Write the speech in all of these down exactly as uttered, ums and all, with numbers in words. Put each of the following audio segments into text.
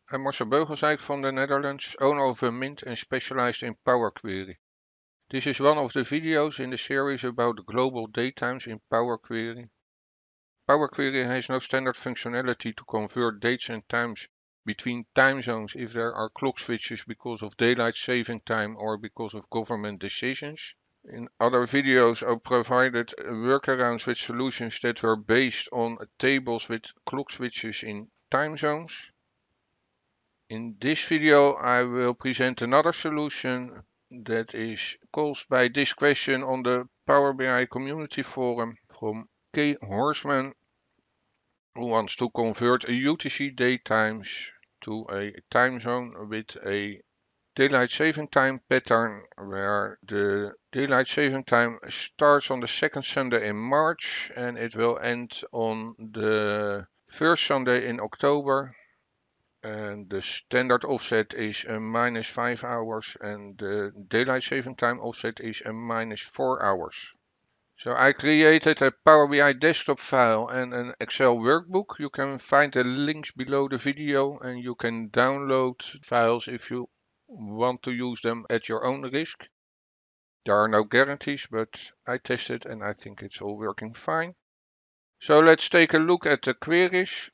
I'm Marcel Beugelsdijk from the Netherlands, owner of a Mint and specialized in Power Query. This is one of the videos in the series about global date times in Power Query. Power Query has no standard functionality to convert dates and times between time zones if there are clock switches because of daylight saving time or because of government decisions. In other videos I provided workarounds with solutions that were based on tables with clock switches in time zones. In this video I will present another solution that is caused by this question on the Power B I community forum from K. Horseman, who wants to convert a U T C date times to a time zone with a daylight saving time pattern where the daylight saving time starts on the second Sunday in March and it will end on the first Sunday in October. And the standard offset is a minus five hours and the daylight saving time offset is a minus four hours. So I created a Power B I desktop file and an Excel workbook. You can find the links below the video and you can download files if you want to use them at your own risk. There are no guarantees, but I tested and I think it's all working fine. So let's take a look at the queries.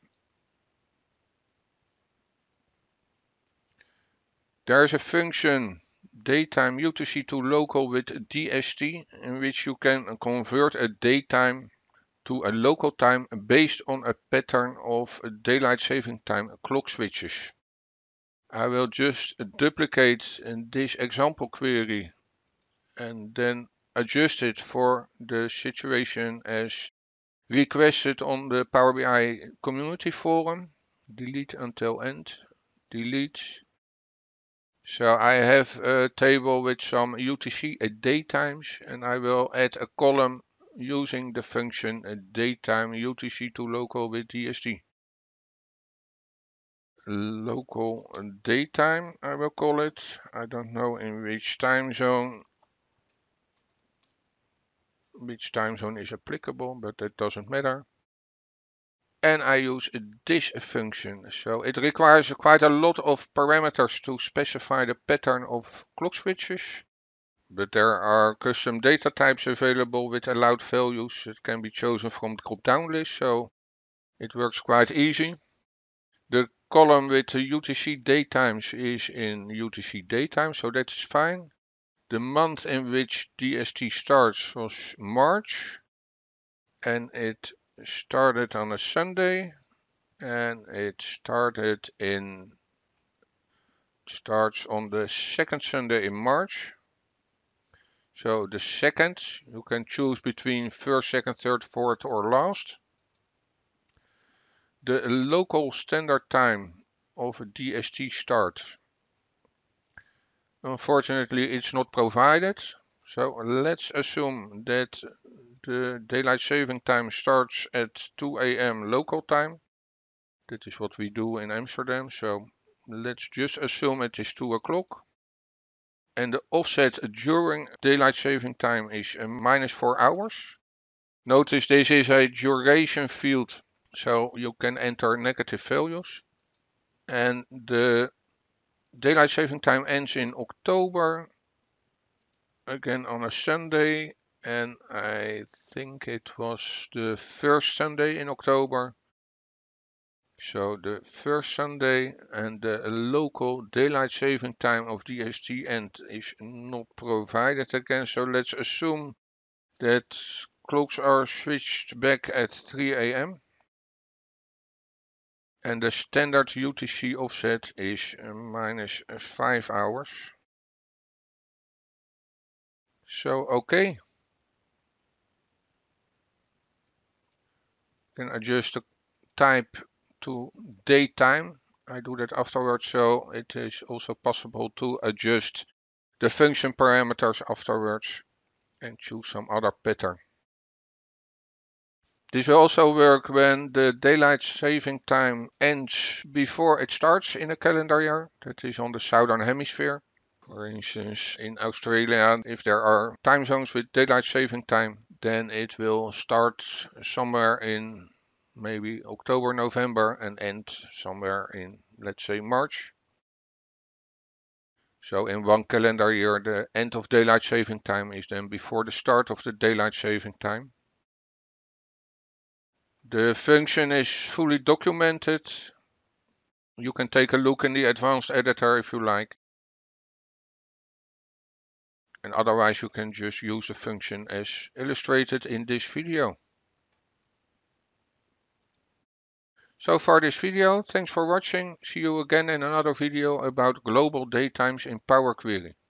There is a function datetime U T C to local with D S T in which you can convert a datetime to a local time based on a pattern of daylight saving time clock switches. I will just duplicate this example query and then adjust it for the situation as requested on the Power B I community forum. Delete until end, delete. So I have a table with some U T C at date times and I will add a column using the function datetime U T C to local with D S T. Local datetime I will call it. I don't know in which time zone which time zone is applicable, but that doesn't matter. And I use this function. So it requires quite a lot of parameters to specify the pattern of clock switches. But there are custom data types available with allowed values that can be chosen from the drop-down list, so it works quite easy. The column with the U T C date times is in U T C date time, so that is fine. The month in which D S T starts was March, and it started on a Sunday, and it started in starts on the second Sunday in March. So the second, you can choose between first, second, third, fourth or last. The local standard time of a D S T start. Unfortunately, it's not provided. So let's assume that the daylight saving time starts at two A M local time. That is what we do in Amsterdam. So let's just assume it is two o'clock. And the offset during daylight saving time is a minus four hours. Notice this is a duration field, so you can enter negative values. And the daylight saving time ends in October, again on a Sunday, and I think it was the first Sunday in October. So the first Sunday, and the local daylight saving time of D S T end is not provided again, so let's assume that clocks are switched back at three A M and the standard U T C offset is minus five hours. So okay. Can adjust the type to date time. I do that afterwards, so it is also possible to adjust the function parameters afterwards and choose some other pattern. This will also work when the daylight saving time ends before it starts in a calendar year. That is on the southern hemisphere. For instance, in Australia, if there are time zones with daylight saving time, then it will start somewhere in maybe October, November and end somewhere in let's say March. So in one calendar year, the end of daylight saving time is then before the start of the daylight saving time. The function is fully documented. You can take a look in the advanced editor if you like. And otherwise you can just use the function as illustrated in this video. So far this video, thanks for watching. See you again in another video about global date times in Power Query.